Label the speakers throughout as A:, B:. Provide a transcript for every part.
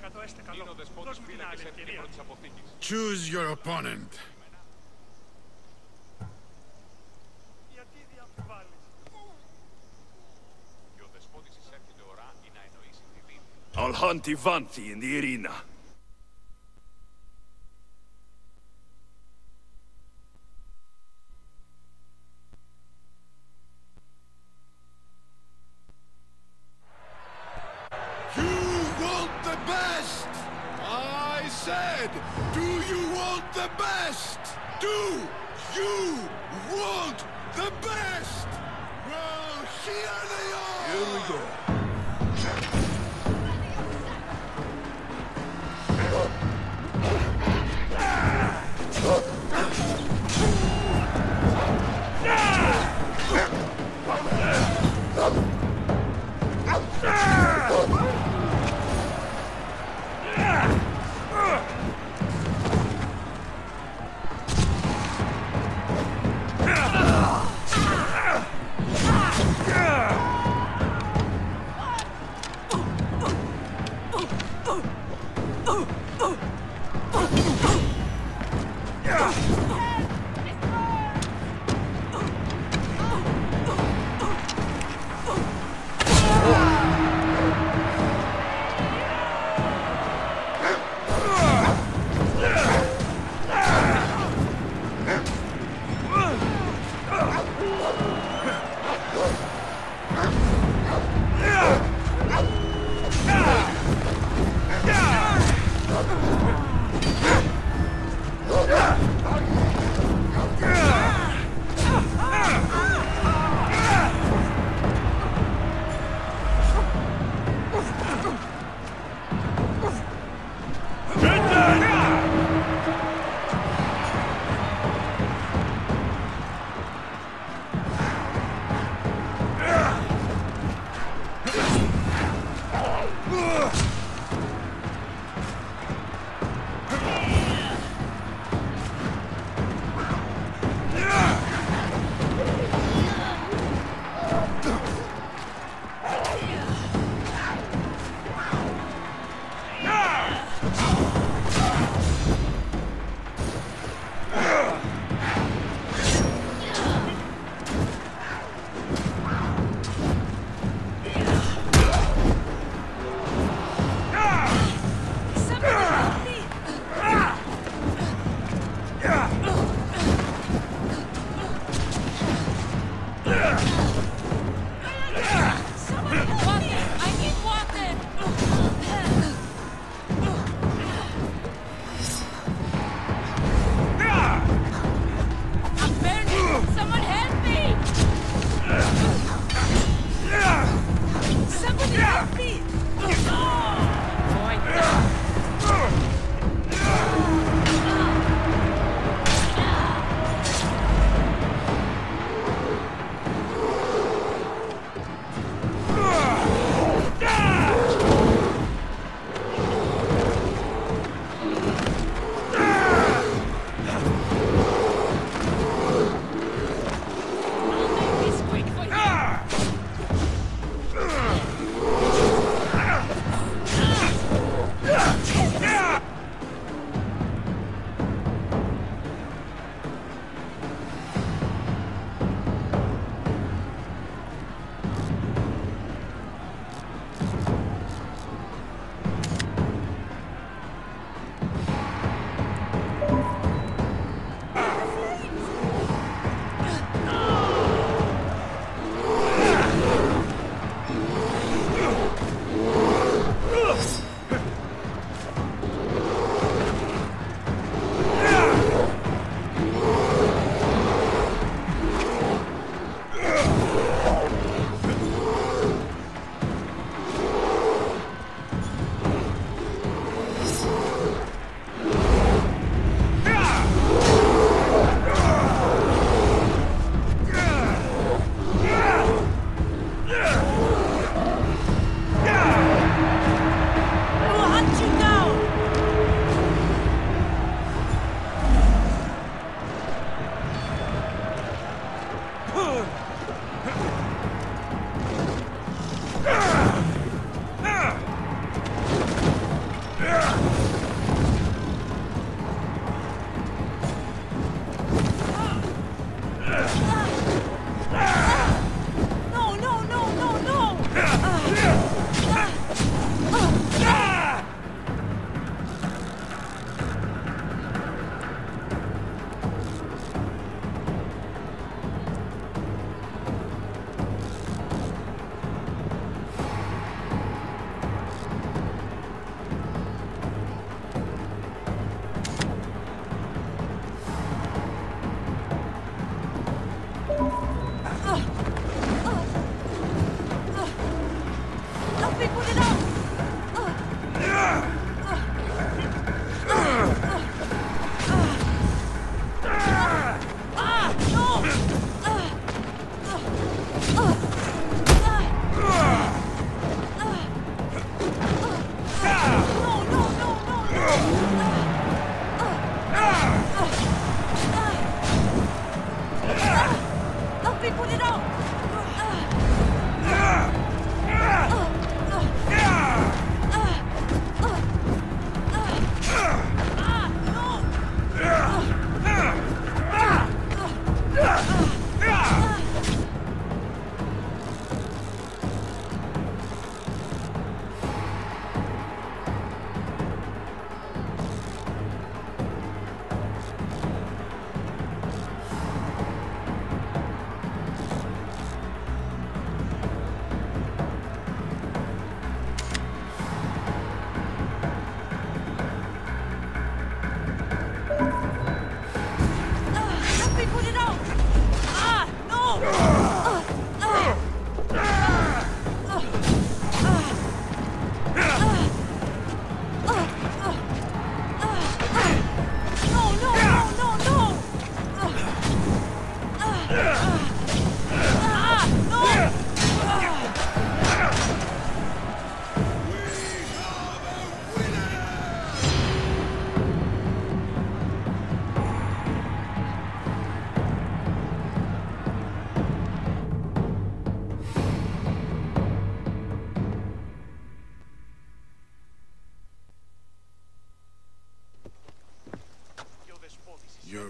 A: Choose your opponent.
B: I'll hunt Ivanti in the arena.
A: Do you want the best? Do you want the best? Well, here they are!
B: Here we go.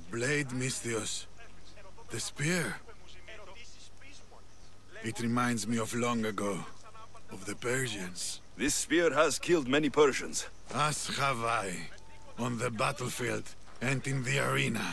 A: blade, Misthios. The spear. It reminds me of long ago, of the Persians.
B: This spear has killed many Persians.
A: As have I, on the battlefield and in the arena.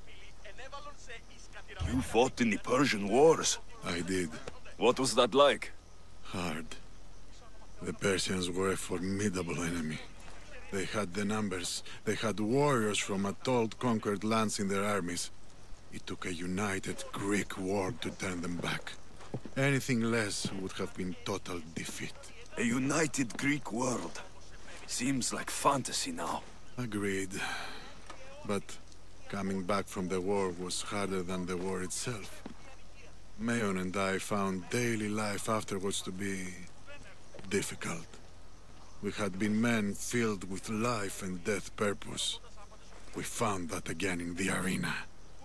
B: You fought in the Persian wars.
A: I did.
B: What was that like?
A: Hard. The Persians were a formidable enemy. They had the numbers. They had warriors from Attold conquered lands in their armies. It took a united Greek war to turn them back. Anything less would have been total defeat.
B: A united Greek world. Seems like fantasy now.
A: Agreed. But coming back from the war was harder than the war itself. Mayon and I found daily life afterwards to be difficult. We had been men filled with life and death purpose. We found that again in the arena.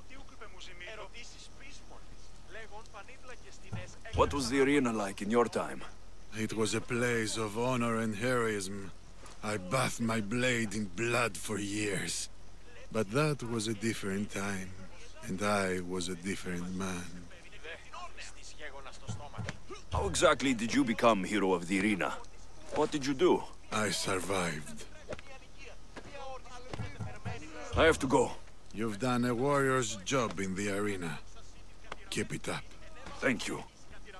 B: What was the arena like in your time?
A: It was a place of honor and heroism. I bathed my blade in blood for years. But that was a different time, and I was a different man.
B: How exactly did you become hero of the arena? What did you do?
A: I survived.
B: I have to go.
A: You've done a warrior's job in the arena. Keep it up.
B: Thank you.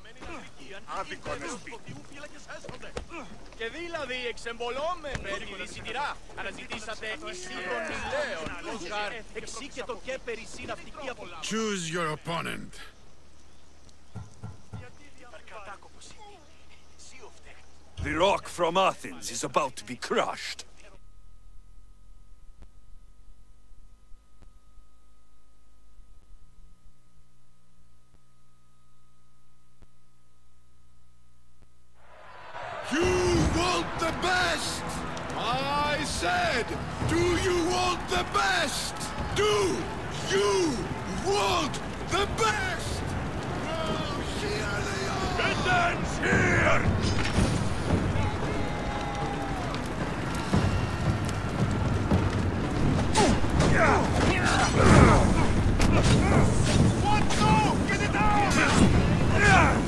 C: Και δηλαδή εξεμπολώμενοι περισιτηρά αναζητήσατε ισί των Μιλέων, Όσγαρ, εξή και το και περισί ναυτική από...
A: Choose your opponent.
B: The rock from Athens is about to be crushed.
A: You want the best! I said, do you want the best? Do you want the best? Oh, here they are!
B: It ends here!
C: What? No! Get it down!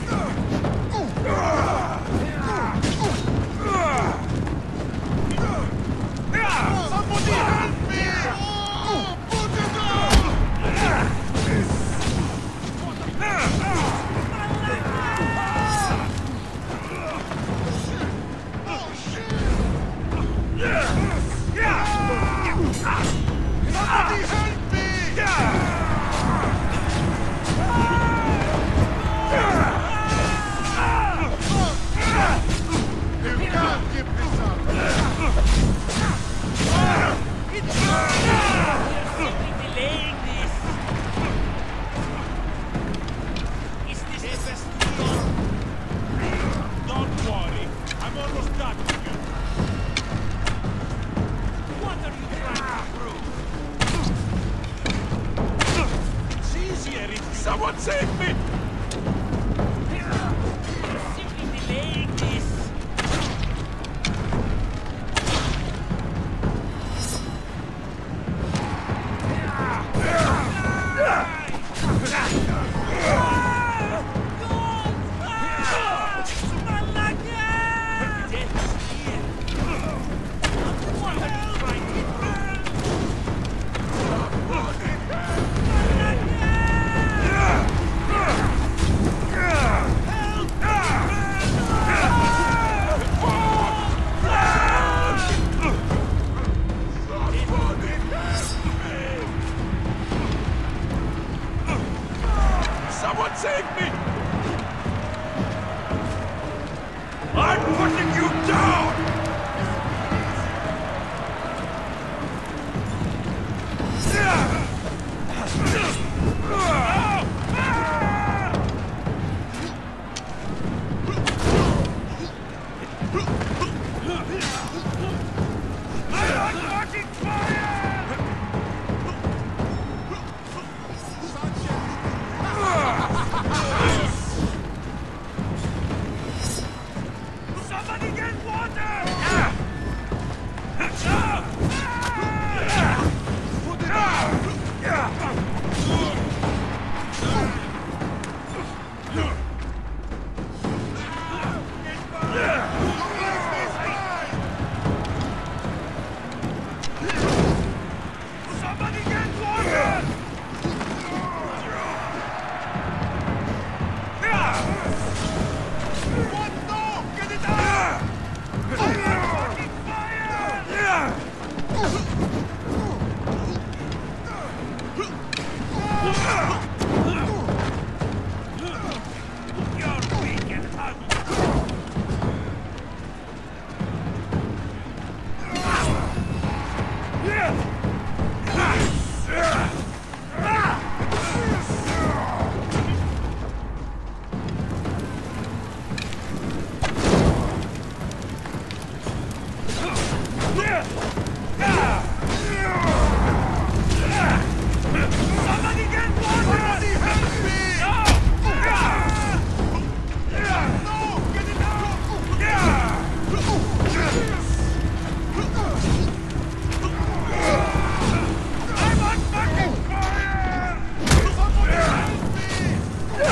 C: Somebody help me! Put it down! Somebody help me! You can't give this up!
D: Delaying this. Is this
C: Don't worry, I'm almost done with you.
D: what are you trying to prove?
C: It's easier if someone save me!
D: Simply delaying this.
C: Somebody get water! Somebody help me! No! Get it out! I'm on fucking fire! Somebody help me! No!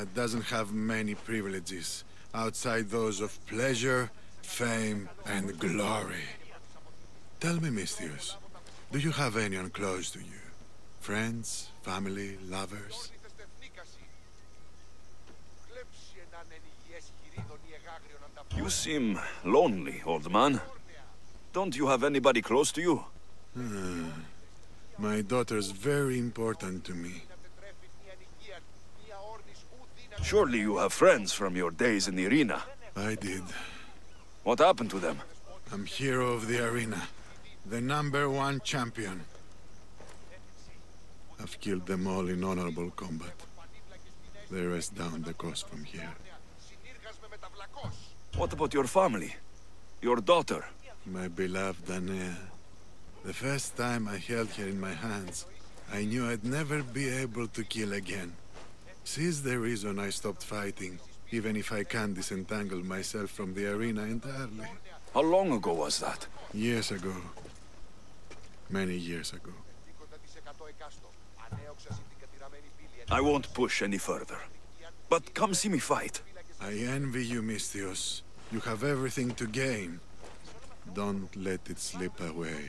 A: doesn't have many privileges outside those of pleasure, fame, and glory. Tell me, Misthios, do you have anyone close to you? Friends, family, lovers?
B: You seem lonely, old man. Don't you have anybody close to you?
A: My daughter's very important to me.
B: Surely you have friends from your days in the arena.
A: I did.
B: What happened to them?
A: I'm hero of the arena. The #1 champion. I've killed them all in honorable combat. The rest down the coast from here.
B: What about your family? Your daughter?
A: My beloved Anea. The first time I held her in my hands, I knew I'd never be able to kill again. She's the reason I stopped fighting, even if I can't disentangle myself from the arena entirely.
B: How long ago was that?
A: Years ago. Many years ago.
B: I won't push any further. But come see me fight.
A: I envy you, Misthios. You have everything to gain. Don't let it slip away.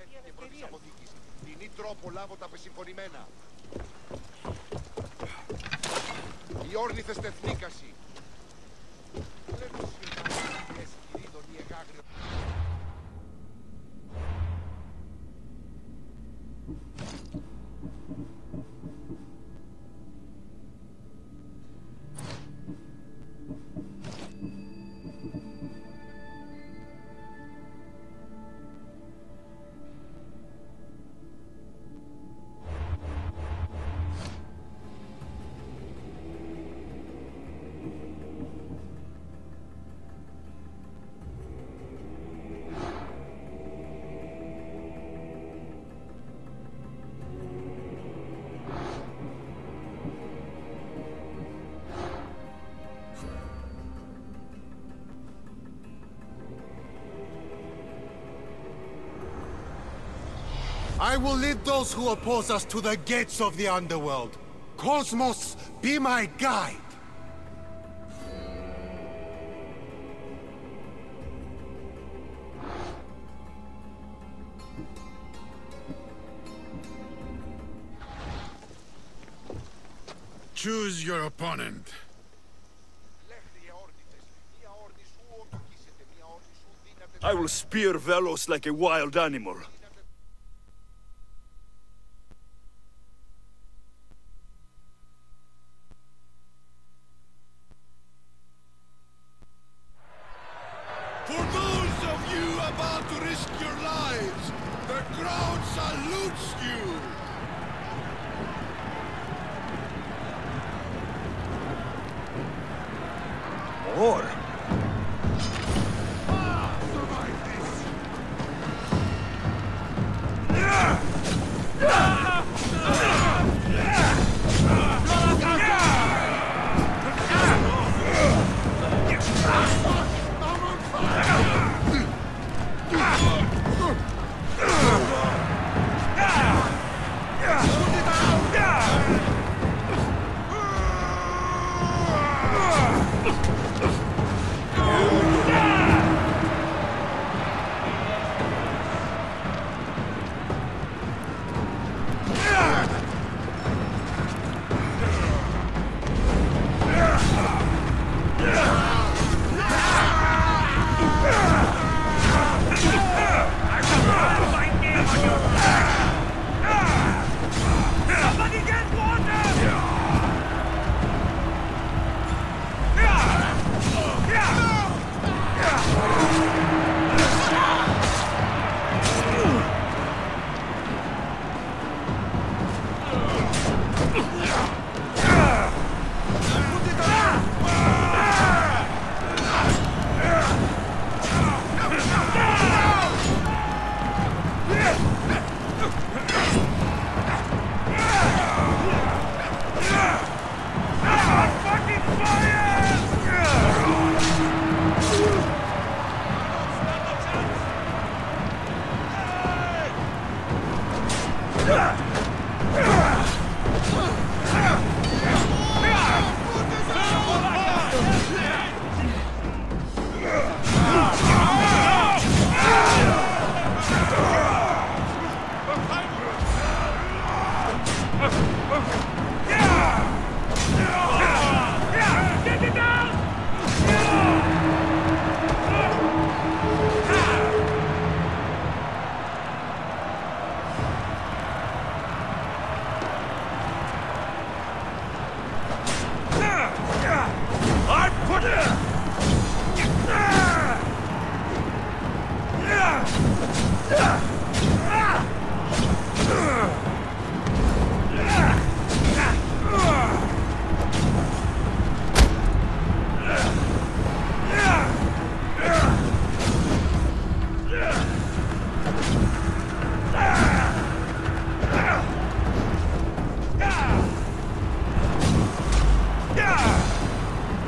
E: Οι όρνηθες τεθνίκασι.
F: I will lead those who oppose us to the gates of the underworld. Cosmos, be my guide!
A: Choose your opponent.
B: I will spear Velos like a wild animal.
A: For those of you about to risk your lives, the crowd salutes you!
B: More?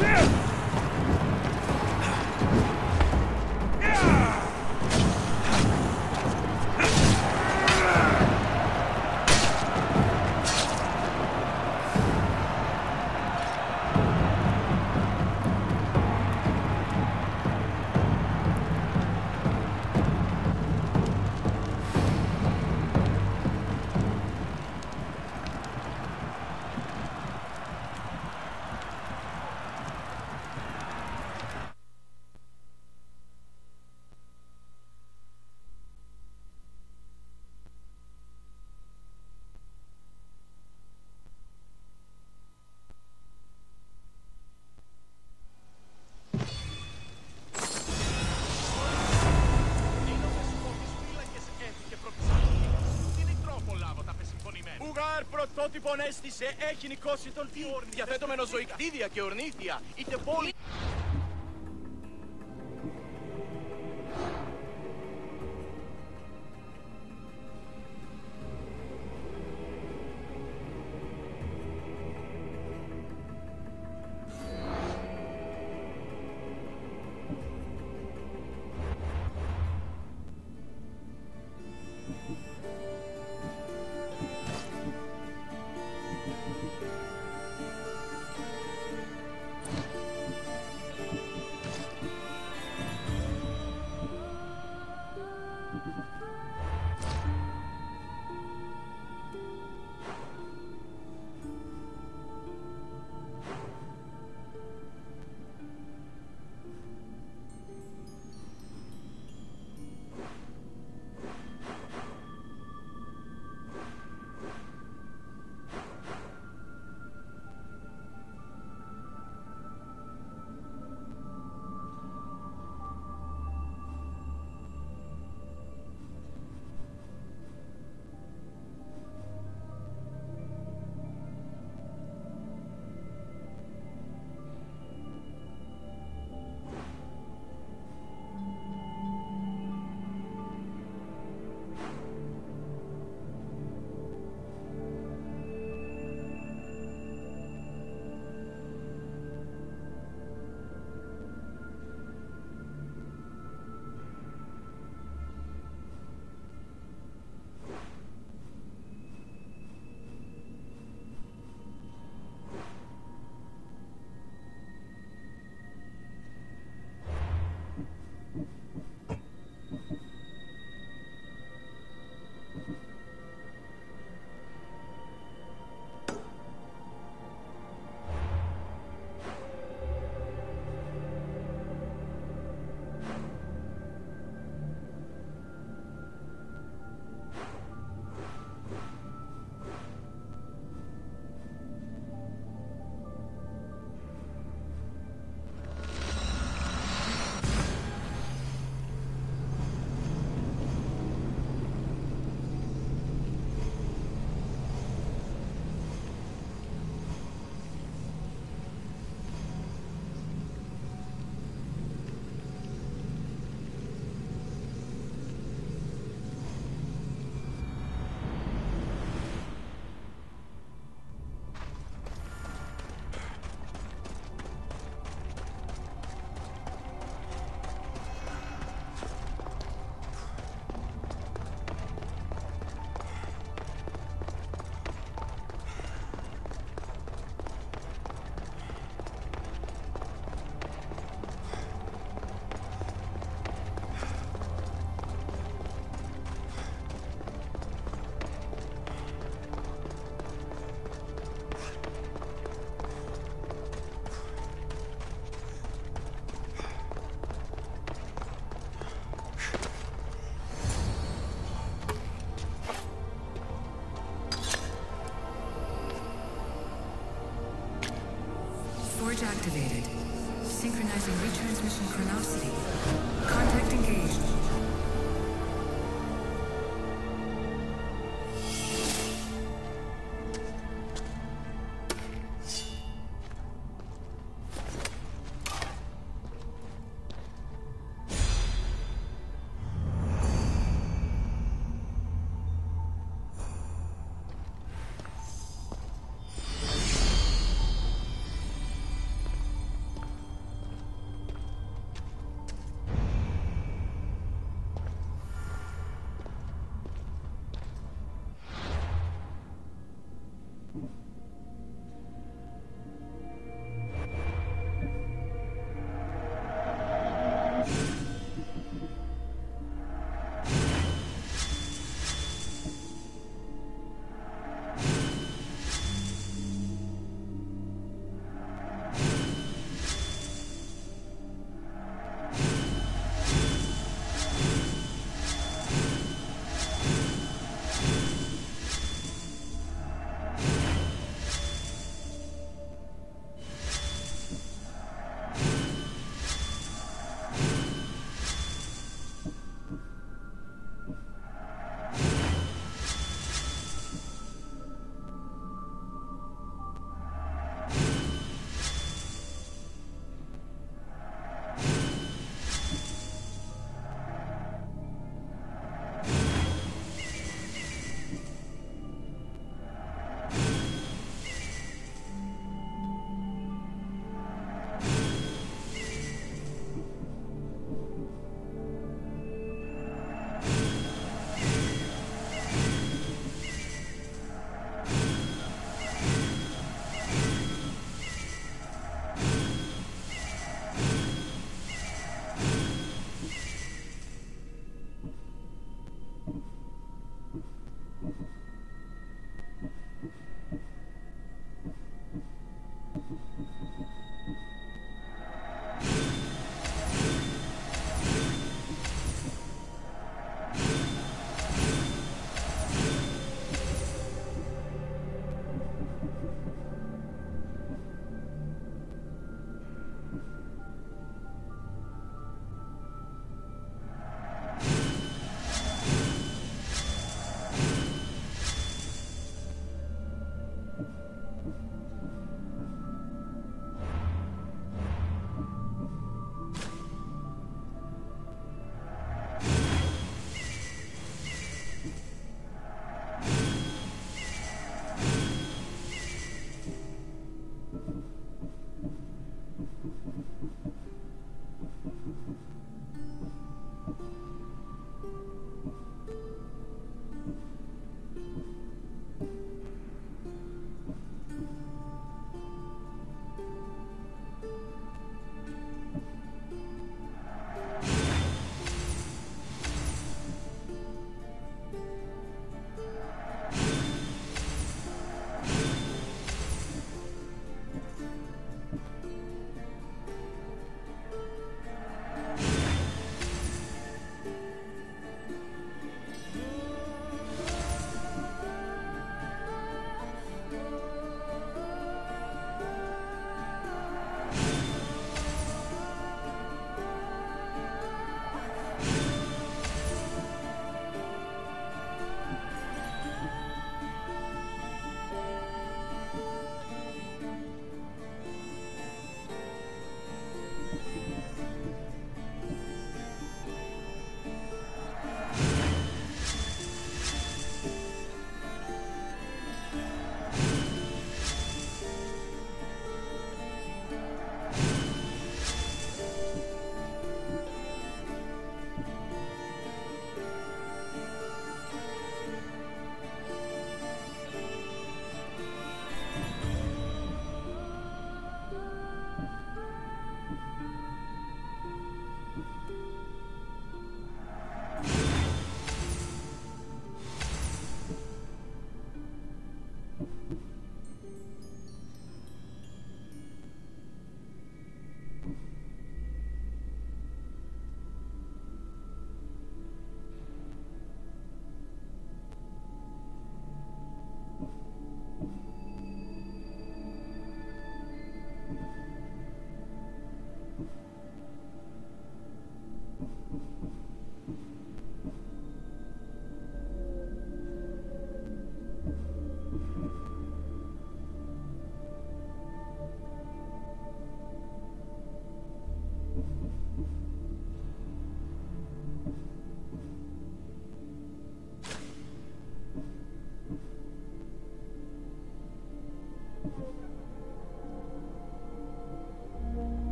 C: Ουγάρ πρωτότυπον έστησε, έχει νικώσει τον τι. Διαθέτωμενο ζωηκτίδια και ορνήθια, είτε πόλη.
G: Forge activated. Synchronizing retransmission chronicity. Contact engaged.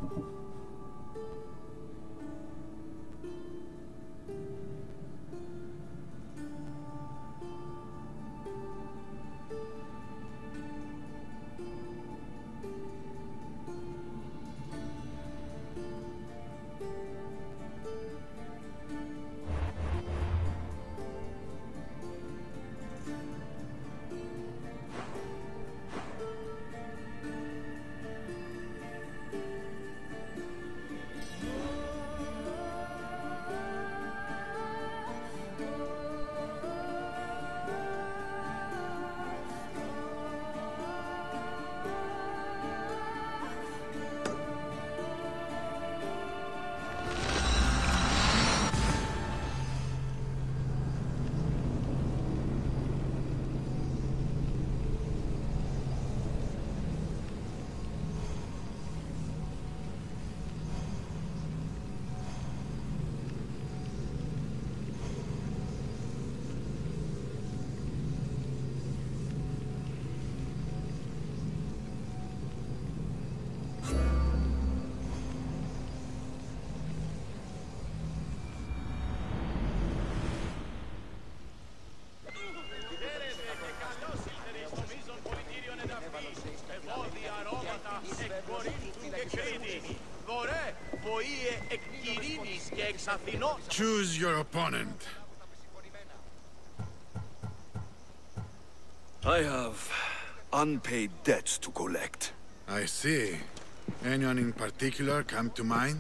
A: Choose your opponent.
B: I have unpaid debts to collect.
A: I see. Anyone in particular come to mind?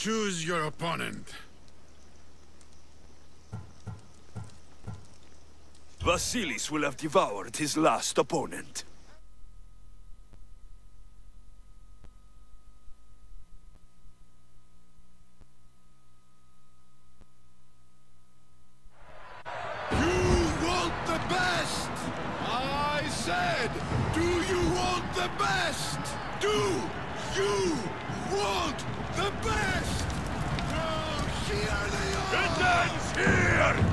A: Choose your opponent.
B: Vasilis will have devoured his last opponent.
A: You want the best! I said, do you want the best? Do you want the best? Now here they are!
B: It ends here!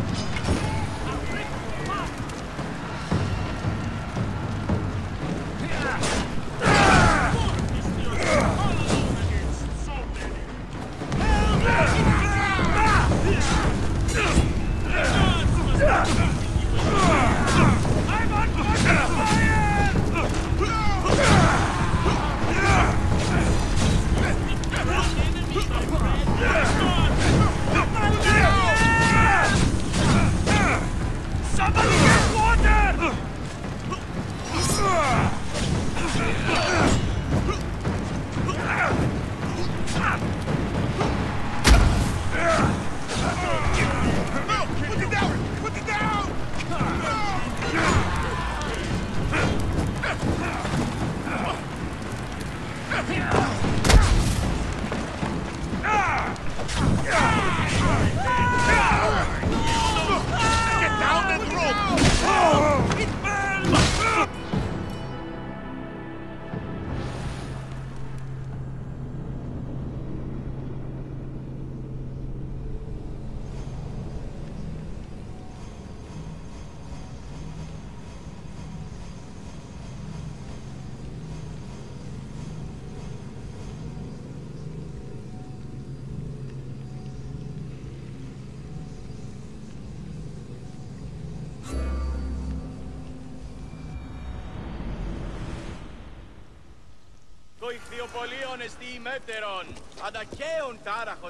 C: Το ηχθειοπολίον εστι ημέτερον, ανταχαίων τάραχος.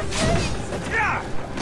D: blades!